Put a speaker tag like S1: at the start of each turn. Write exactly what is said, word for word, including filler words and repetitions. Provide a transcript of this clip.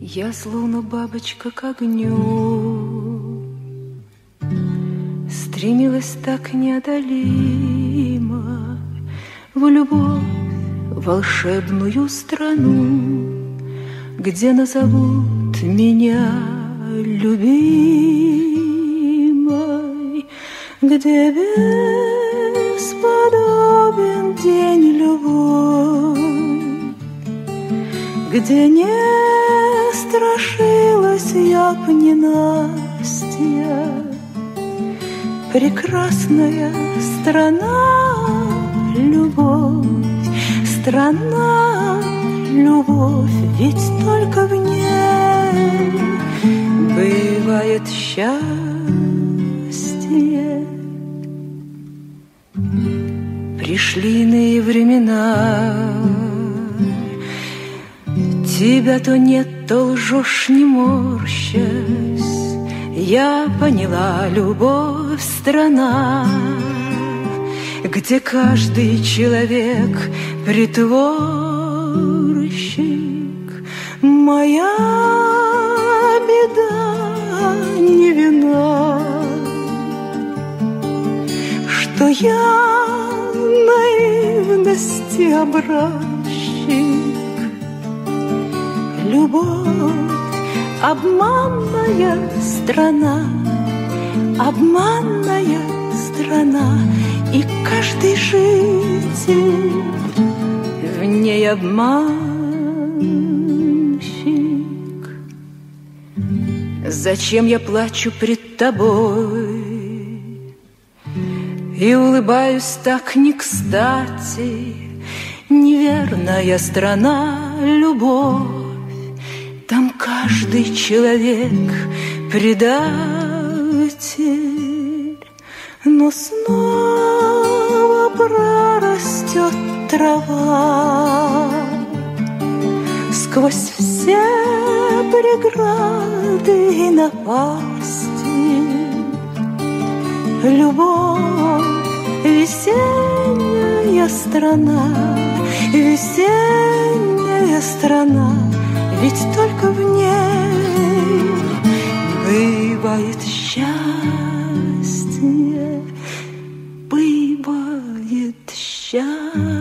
S1: Я словно бабочка к огню, стремилась так неодолимо в любовь, волшебную страну, где назовут меня любимой, где бесподобен день любовь, где не страшилась я б ненастья. Прекрасная страна, любовь, страна, любовь, ведь только в ней бывает счастье. Пришли иные времена, тебя то нет, то лжешь, не морщась. Я поняла, любовь — страна, где каждый человек притворщик. Моя беда не вина, что я наивности образчик. Любовь — обманная страна, обманная страна, и каждый житель в ней обманщик. Зачем я плачу пред тобой и улыбаюсь так не кстати? Неверная страна, любовь, там каждый человек предатель. Но снова прорастет трава сквозь все преграды и напасти. Любовь — весенняя страна, весенняя страна, ведь только в ней бывает счастье, бывает счастье.